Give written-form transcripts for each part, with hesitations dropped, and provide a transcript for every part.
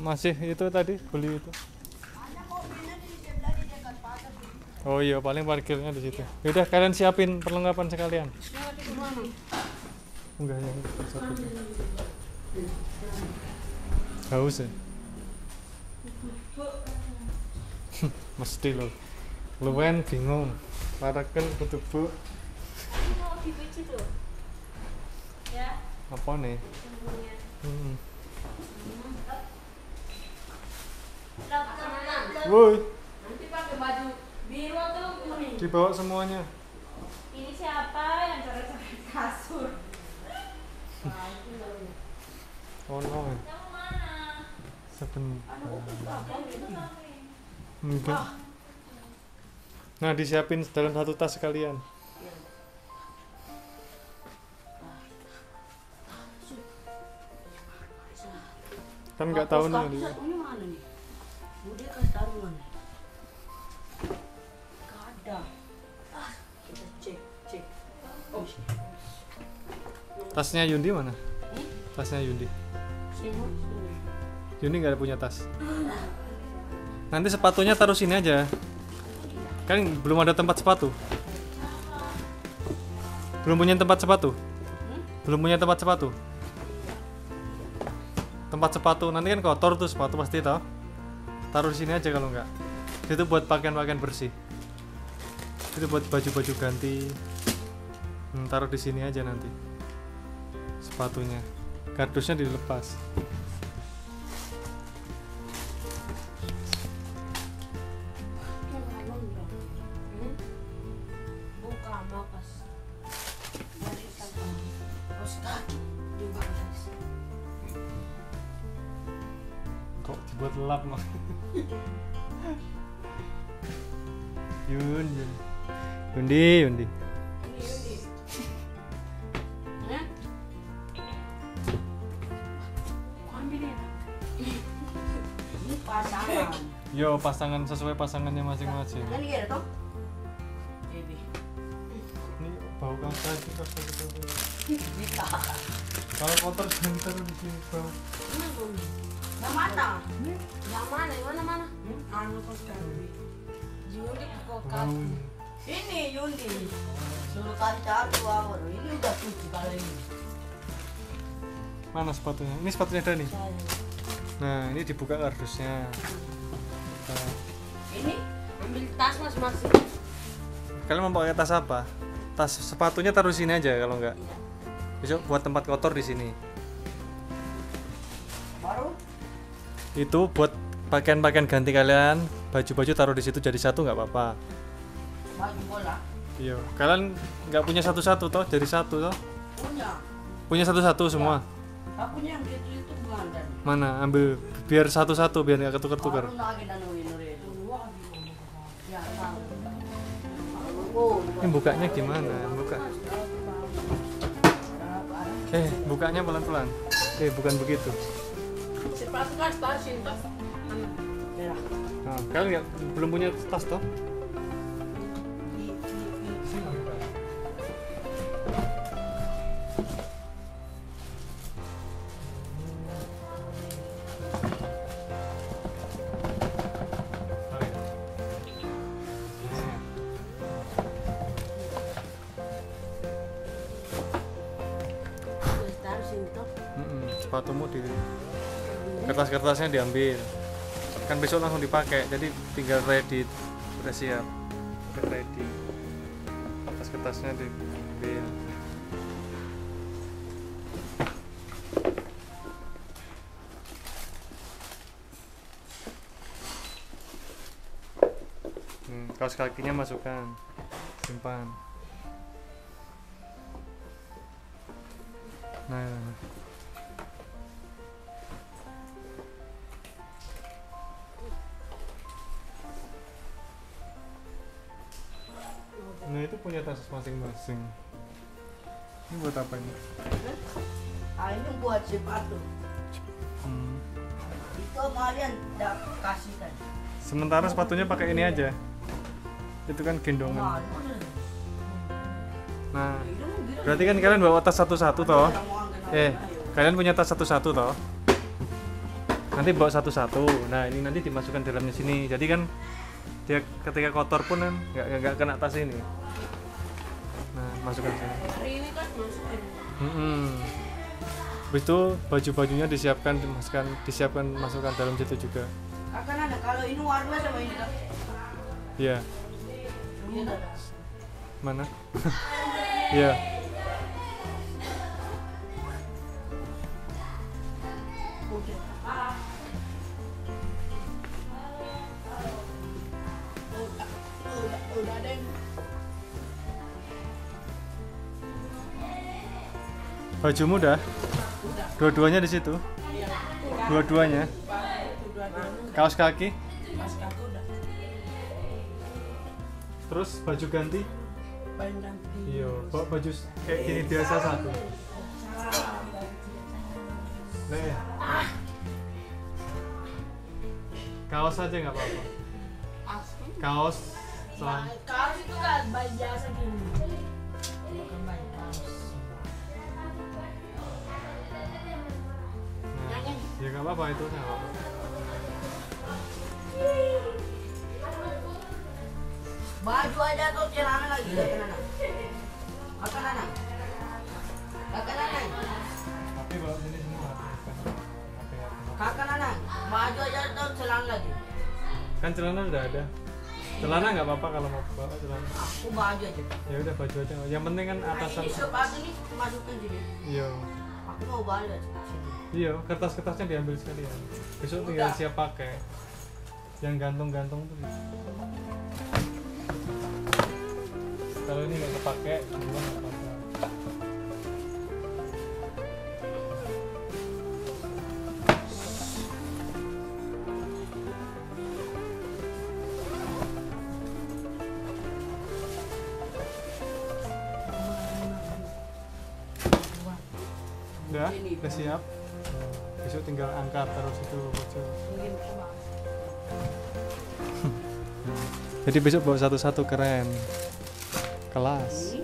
Masih itu tadi beli itu. Oh iya, paling parkirnya di situ. Yaudah, kalian siapin perlengkapan sekalian. Enggak yang satu. Haus ya? Mesti loh. Luwen bingung. Paraken kudu bu. Mau dipicu tuh. Ya. Apa nih? Woi. Nanti pakai baju biru atau kuning? Dibawa semuanya. Ini siapa yang coret-coret kasur? Oh no. Kamu mana? Sebentar. Enggak. Nah, disiapin dalam satu tas sekalian. Kan nggak tahu nih. Ini mana nih? Bude kasih taruh mana? Gak ada. Kita cek. Oh, Tasnya Yundi mana? Tasnya Yundi. sini. Yundi nggak ada punya tas. Nanti sepatunya taruh sini aja. Kan belum ada tempat sepatu. Belum punya tempat sepatu. Belum punya tempat sepatu. Tempat sepatu nanti kan kotor tuh sepatu pasti toh. Taruh di sini aja kalau enggak. Itu buat pakaian-pakaian bersih. Itu buat baju-baju ganti. Taruh di sini aja nanti. Sepatunya. Kardusnya dilepas. Buka makas. Dari sana. Ustaz, dibalas. Kok dibuat lap mah. Yundi. Ini Yudi. Ambilin. Ini pasangan. Yo, pasangan sesuai pasangannya masing-masing. Kan iya toh? Ini. Ini bau kaca itu Bisa. kalau kotor jangan taruh di sini bau. Yang mana? Yang mana? Yang mana? Anu kok sekali. Yudi kok Bau. Ini Yudi. Suruh kasih satu awal. Ini udah 7 kali ini. Mana sepatunya? Ini sepatunya Dani. Nah, ini dibuka kardusnya. Nah, Ini ambil tas masing-masing. kalian mau pakai tas apa? Tas sepatunya taruh sini aja kalau enggak. Besok buat tempat kotor di sini. Baru Itu buat pakaian-pakaian ganti kalian, baju-baju taruh di situ jadi satu nggak apa-apa. baju bola. Iya, kalian nggak punya satu-satu toh, jadi satu toh. Punya. Punya satu-satu semua. Akunya yang gitu itu bukan dan. Mana? Ambil biar satu-satu biar nggak ketukar-tukar. Baru lagi dan nuri itu. Ya, tahu. Oh, Ini bukanya gimana? Buka. Bukanya pelan-pelan. Bukan begitu. sepatu kan tas tas. Ya. Nah, kalian belum punya tas toh? Taruh sini toh. Sepatumu di kertas-kertasnya diambil. Kan besok langsung dipakai, jadi tinggal ready, udah siap, udah ready. Kertas-kertasnya diambil. Kaos kakinya masukkan, simpan. Nah, itu punya tas masing-masing. Ini buat apa ini? Ini buat sepatu. Hmm. Itu kalian tidak kasihkan. Sementara sepatunya pakai ini aja. Itu kan gendongan. Nah, berarti kan kalian bawa tas satu-satu toh? Kalian punya tas satu-satu toh? nanti bawa satu-satu. Nah ini nanti dimasukkan dalamnya sini, jadi kan dia ketika kotor pun kan nggak kena tas ini. Nah masukkan sini. Hari ini kan masukin. Habis itu baju-bajunya disiapkan masukkan dalam situ juga. Akan ada kalau ini warna sama ini kan. Iya. Iya tak? Mana? Iya. Udah ada yang Bajumu udah? Dua-duanya di situ? Dua-duanya? Kaos kaki? pas kaku udah Terus baju ganti? pandang. Iya, bawa baju kayak gini biasa satu. Nih. Kaos aja nggak apa-apa. Kaos, celana. Kaos itu kan baju biasa gini. Bukan baju kaos. Nah, ya nggak apa-apa itu nggak apa-apa. Baju aja atau celana lagi akan anak. Tapi bawa sini semua. Kakak anak, baju aja atau celana lagi. Kan celana udah ada. Celana nggak apa-apa kalau mau bawa celana. Aku baju aja. Ya udah baju aja. Yang penting kan atasan. Ini sepatu nih masukkan sini. Iya. Aku mau baju aja sini. Iya, kertas-kertasnya diambil sekalian. Besok tinggal Udah. siap pakai. Yang gantung-gantung tuh. Kalau ini nggak kepake, semua nggak apa-apa. Udah siap. Besok tinggal angkat terus itu baju. Jadi besok bawa satu-satu keren. Kelas.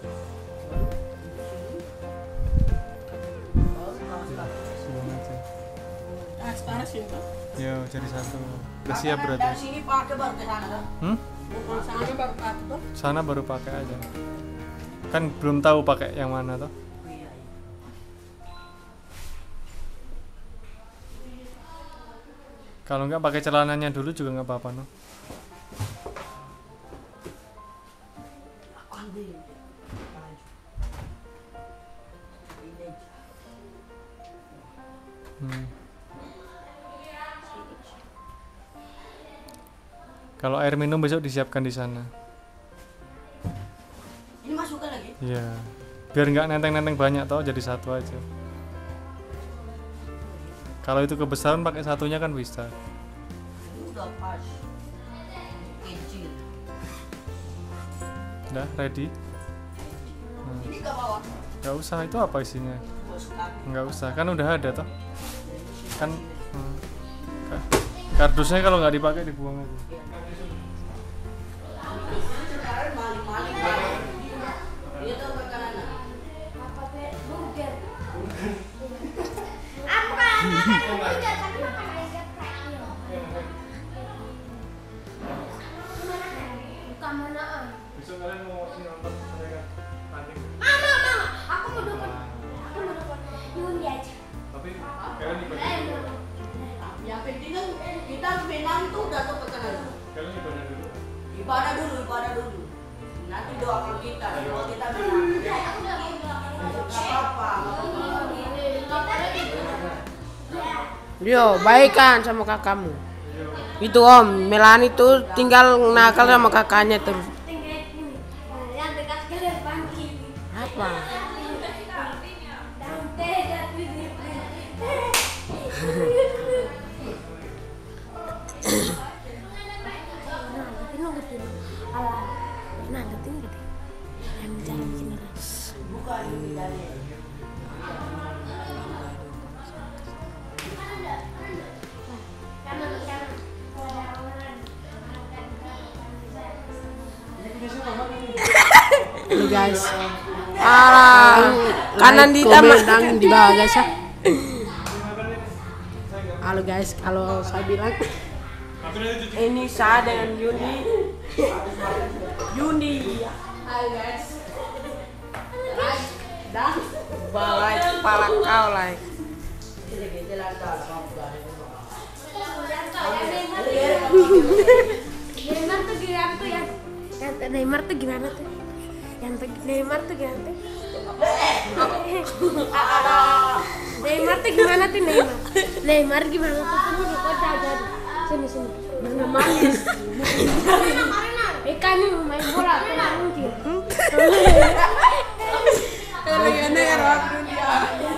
Buang aja. Panas ya kan? Yo, jadi satu. Udah siap berarti. Dari sini pakai baru ke sana kan? Bukan sana baru pakai tuh. Sana baru pakai aja. Kan belum tahu pakai yang mana toh. Iya. Kalau nggak pakai celananya dulu juga nggak apa-apa no. Aku ambil. Kalau air minum besok disiapkan di sana. Ini masukkan lagi? Iya. Biar nggak nenteng-nenteng banyak toh, jadi satu aja. Kalau itu kebesaran pakai satunya kan bisa. Ini udah pas. Kecil. Udah ready? Ini ke bawah. Nggak usah, itu apa isinya? Bos kaki. Nggak usah, kan udah ada toh. Kan kardusnya kalau nggak dipakai dibuang aja. Sekarang maling-maling. Dia tuh makanan. Apa teh burger? Aku kan makan burger tapi makan aja kayak bukan manaan. Besok kalian mau nonton mereka tanding? Mama, aku mau dukun. Aku mau dukun. Nyundi aja. Tapi kalian ibadah dulu. Yang penting kan kita menang itu udah tuh makanan. Kalian ibadah dulu. Ibadah dulu. Nanti doakan kita, doa kita menang. Gak apa-apa. Yo, baikan sama kakakmu. Itu Om, Melani tuh tinggal nakal sama kakaknya terus. Yang dekat ke bangki. Apa? Ini guys. Kanan di taman di bawah guys ya. Halo. Halo guys, kalau saya bilang ini saya dengan Yundi. Yundi. Halo guys. Dah balai kepala kau lah. Neymar tuh gimana tuh? Neymar tuh gimana tuh? Neymar tuh gimana tuh Neymar? Neymar gimana tuh? Sini kok jajan. Sini. Berenang manis. Ikan ini main bola kan mungkin. Ini Arab dunia.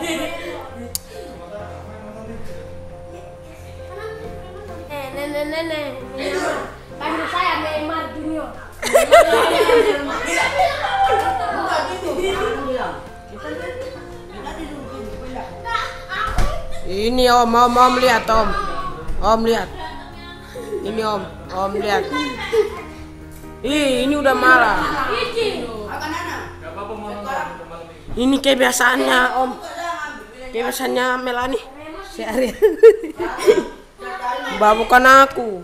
Nenek. Panggil saya Neymar Junior. Ini om lihat om lihat. Ini om lihat. Ini udah malam. Ini kebiasaannya om. Kebiasaannya Melani. Sehari. Bukan aku.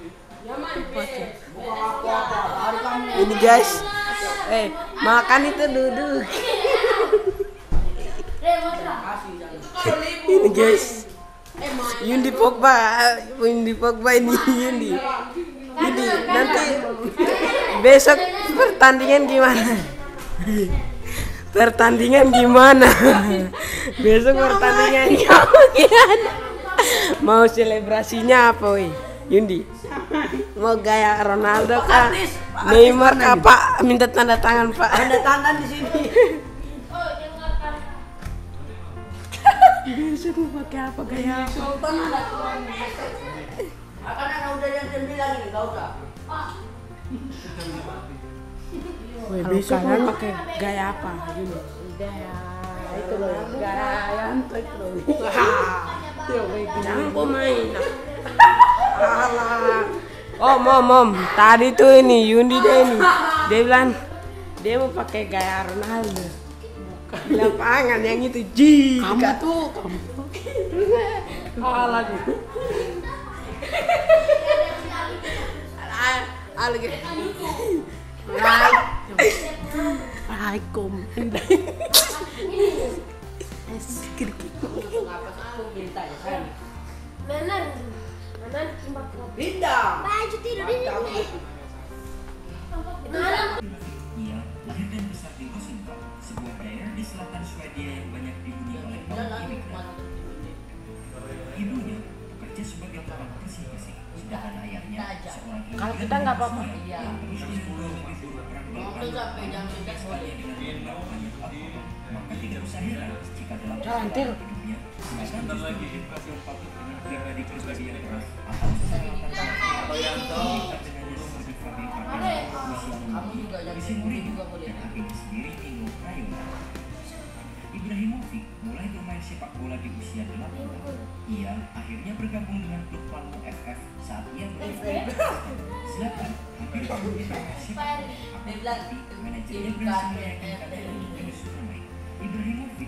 Ini guys. Makan itu duduk. Ini guys. Yundi Pogba ini Yundi. Ini nanti besok pertandingan gimana? Besok pertandingan gimana? Mau selebrasinya apa woi? Yundi. Mau gaya Ronaldo kah? Neymar kah Pak? Minta tanda tangan Pak. Tanda tangan di sini. Besok mau pakai apa gaya? Sultan ada tuan. Akan ada udah yang bilang ini kau tak? Besok mau pakai gaya apa? Yundi. Itu loh. Gaya yang itu. Jangan main. Om, tadi tuh ini Yundi ini. Dia bilang dia mau pakai gaya Ronaldo. Di lapangan yang itu kamu tuh. Lagi. Waalaikum. Pindah. Baju tidur ini. Ia lahir dan besar di Rosenthal, sebuah daerah di selatan Swedia yang banyak dihuni oleh kaum imigran. Ibunya bekerja sebagai tukang bersih-bersih, sedangkan ayahnya seorang imigran Kalau kita nggak apa-apa. yang terus disuruh memburu perang dengan banyak alkohol. Maka tidak usah heran jika dalam perjalanan hidupnya mereka justru berpikir patut dengan pribadi yang keras atau seseorang dan akhirnya sendiri Ingo Prayoga. Ibrahimovic mulai bermain sepak bola di usia 8 tahun. Ia akhirnya bergabung dengan klub Malmo FF saat ia berumur 4 Zlatan hampir bermain sepak bola, tapi manajernya berhasil meyakinkan untuk terus bermain. Ibrahimovic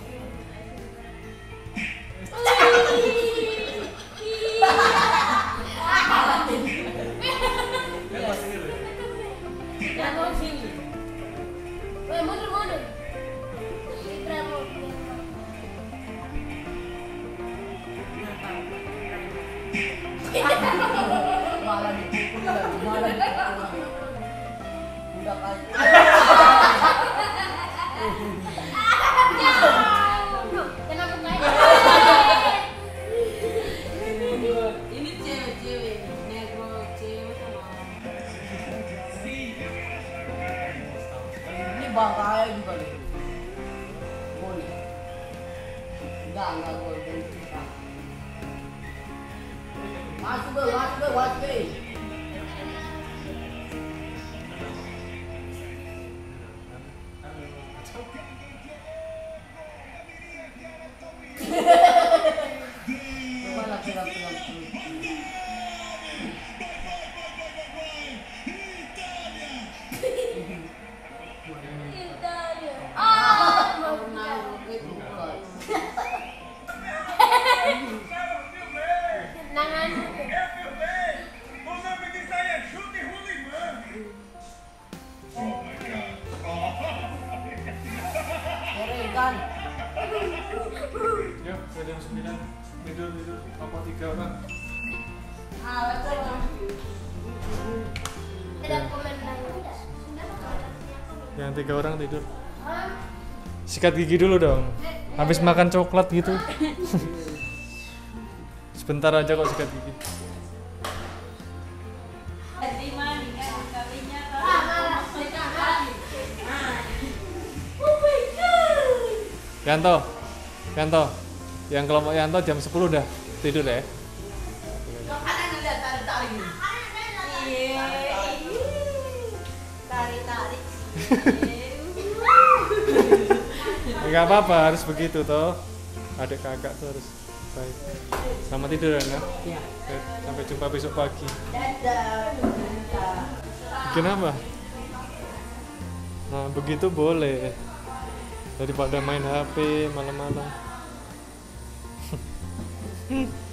Mundur. Malah dipukul lagi, malah dipukul. Udah kali. Kenapa naik? Ini cewek, negro cewek sama. Ini bangkai juga nih. Boleh. Enggak boleh. Masuk ke. Coba laki-laki. mau 3 orang. Ada komen lain. Yang 3 orang tidur. Sikat gigi dulu dong. Habis makan coklat gitu. Sebentar aja kok sikat gigi. Yanto, yang kelompok Yanto jam 10 udah tidur ya? Tarik-tarik. Enggak apa-apa, harus begitu toh. Adik kakak tuh harus baik. Selamat tidur ya. Ya. Sampai jumpa besok pagi. Dadah. Bikin apa? Nah, begitu boleh. Daripada main HP malam-malam.